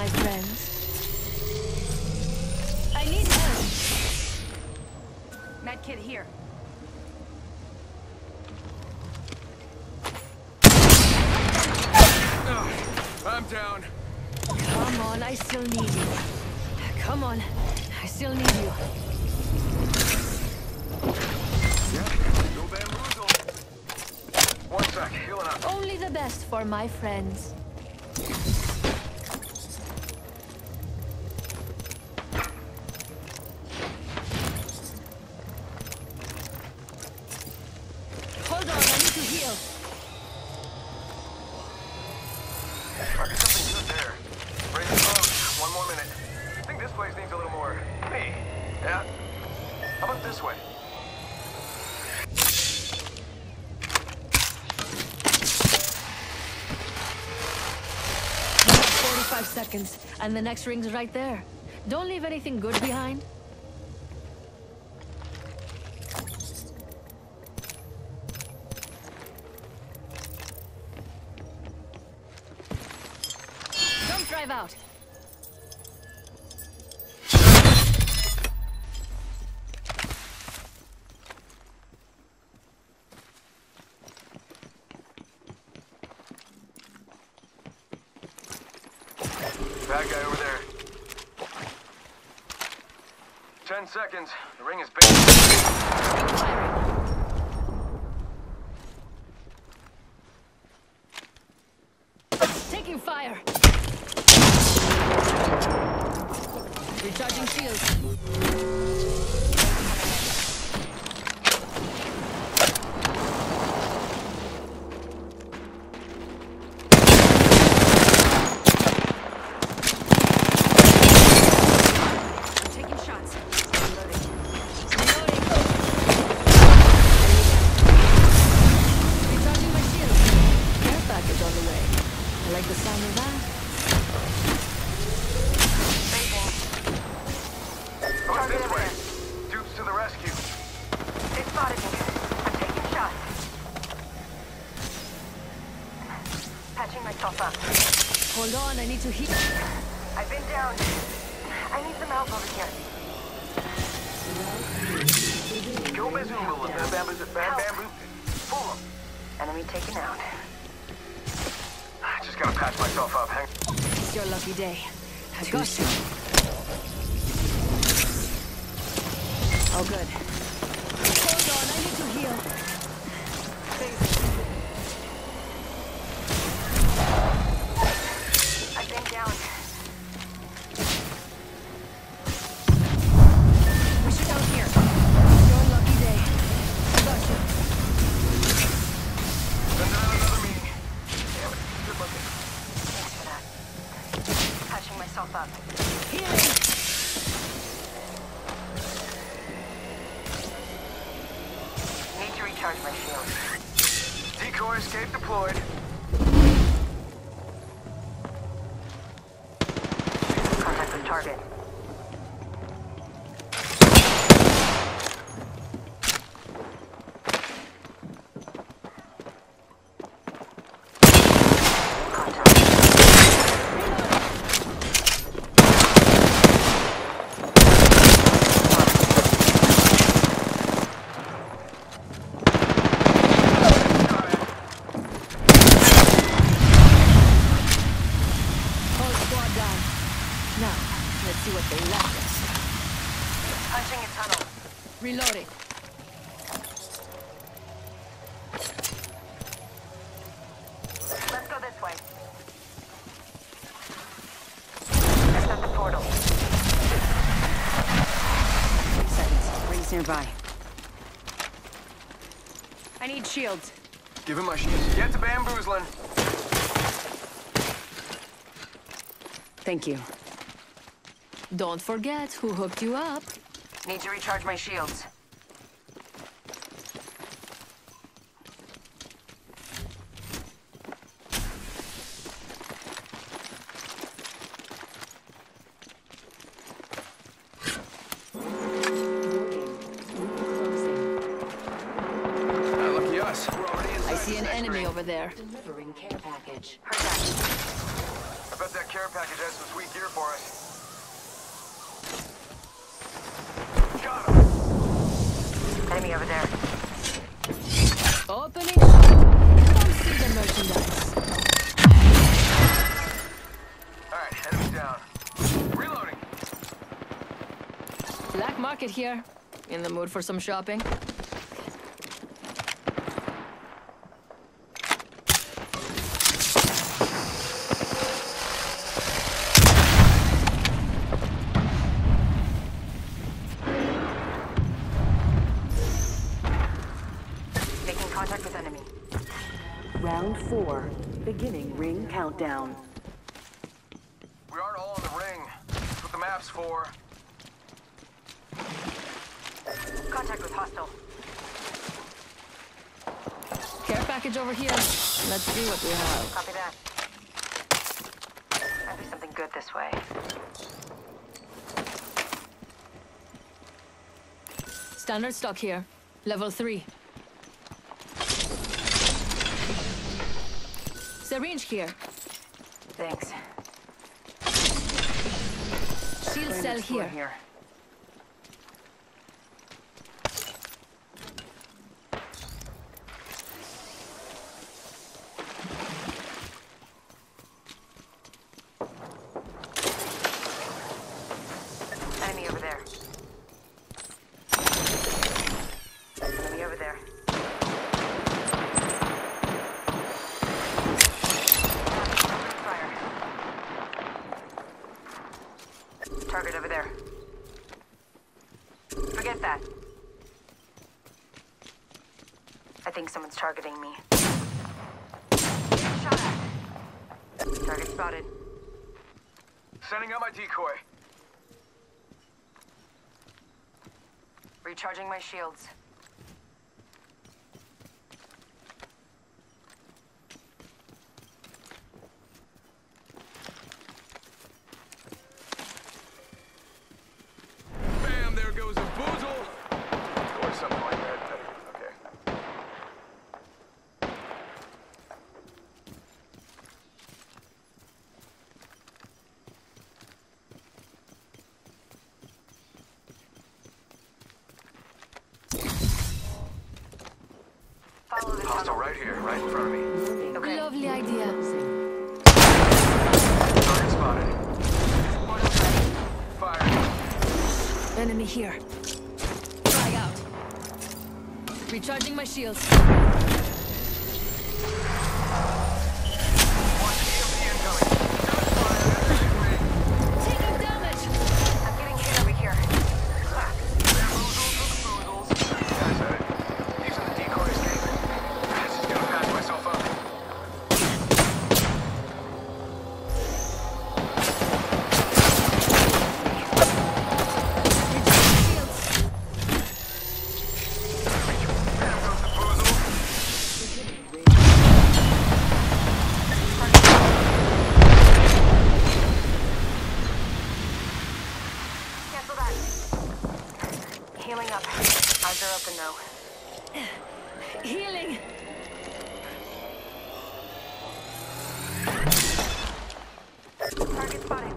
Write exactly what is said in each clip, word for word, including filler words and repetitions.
my friends. I need help. Medkit here. I'm down. Come on, I still need you. Come on, I still need you. Yeah, no bamboozle. One sec, healing up. Only the best for my friends. Hold on, I need to heal. Might be something good there. Brace close. One more minute. I think this place needs a little more. Hey. Yeah? How about this way? forty-five seconds, and the next ring's right there. Don't leave anything good behind. Don't drive out. Bad guy over there. Ten seconds. The ring is big. Taking fire. Recharging shields. Hold on, I need to heal. I've been down. I need some help over here. Go Bazoola, bam bamboo, bam bamboo. Fool him. Enemy taken out. I just gotta patch myself up. Hang. It's your lucky day. I got you. Oh, good. Hold on, I need to heal. I've been down. We should out here. Your lucky day. I got you. Send out another me. Damn it. Good looking. Thanks for that. Patching myself up. Healing. Need to recharge my shield. Decoy escape deployed. Contact with target. See what they left us. Punching a tunnel. Reloading. Let's go this way. There's at the portal. Seconds. Rings nearby. I need shields. Give him my shields. Get to bamboozling. Thank you. Don't forget who hooked you up. Need to recharge my shields. Ah, lucky us. We're already inside. I see an the next enemy ring. over there. Delivering care package. Heard that. I bet that care package has some sweet gear for us. Got him. Enemy over there. Opening. Come see the merchandise. Alright, enemy's down. Reloading. Black market here. In the mood for some shopping? Making contact with enemy. Round four. Beginning ring countdown. We aren't all in the ring. That's what the map's for. Contact with hostile. Care package over here. Let's see what we have. Copy that. Might be something good this way. Standard stock here. Level three. Syringe here. Thanks. Shield cell Explore here. here. Enemy over there. Enemy over there. Fire. Target over there. Forget that. I think someone's targeting me. Shot at. Target spotted. Sending out my decoy. Recharging my shields. Bam, there goes a boozle. Or something like that. Okay. Follow the Hostile tunnel. right here, right in front of me. Okay. Lovely idea. Target spotted. Portal's ready. Fire. Enemy here. Frag out. Recharging my shields. One E M P incoming. Shots fired. Enemy. Taking damage. I'm getting hit over here. Bamboozles with boozles. Guys at it. Using the decoy escape. Just gonna patch myself up. Bam goes the boozle. Cancel that. Healing up. Eyes are open though. Healing. Target spotted.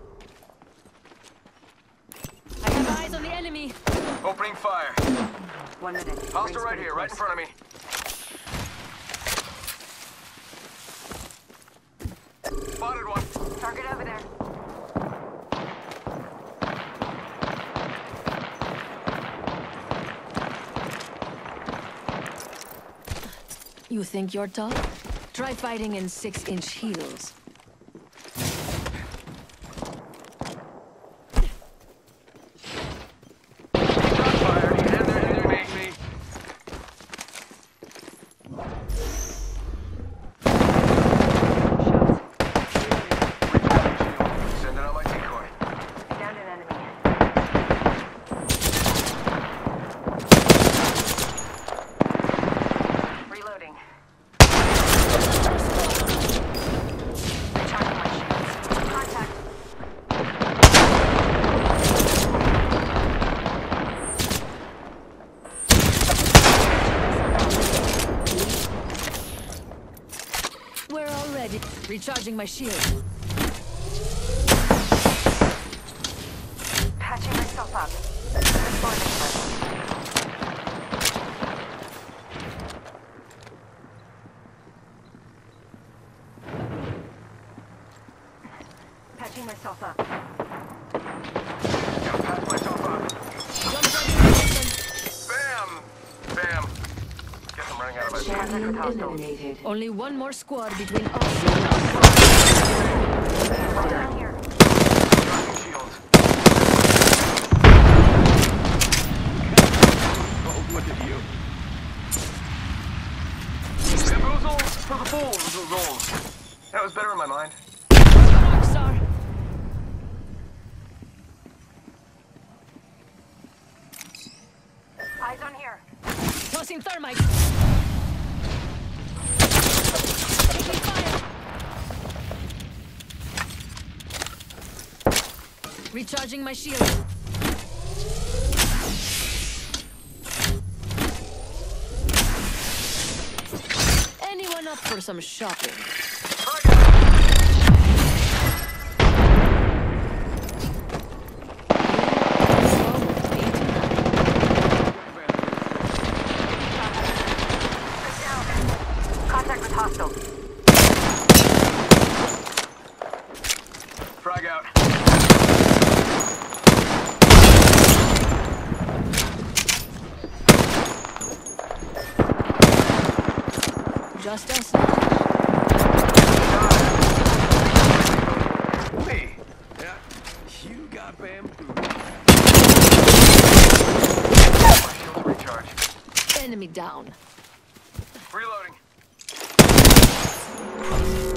I have eyes on the enemy. Opening fire. One minute. Hostile Rings right pretty here, right in close. front of me. Spotted one. Target over there. You think you're tough? Try fighting in six-inch heels. Shot fired. And they're eliminating me. Recharging shield. Sending out my decoy. Down an enemy. Reloading. Recharging my shields. Contact. We're all ready. Recharging my shield. myself up. Gotta patch myself up. Jump ready, Wilson. Bam! Bam. Guess I'm running out of my Champion eliminated. Only one more squad between us and us. Down here. Charging shields. Oh, look at you. Bamboozles for the fools. That was better in my mind. Rockstar. Eyes on here. Tossing thermite. Taking fire. Recharging my shield. Anyone up for some shopping? Contact with hostile. Frag out. Just us. Me. Yeah. You got bamboo. My shields recharge. Enemy down. Reloading.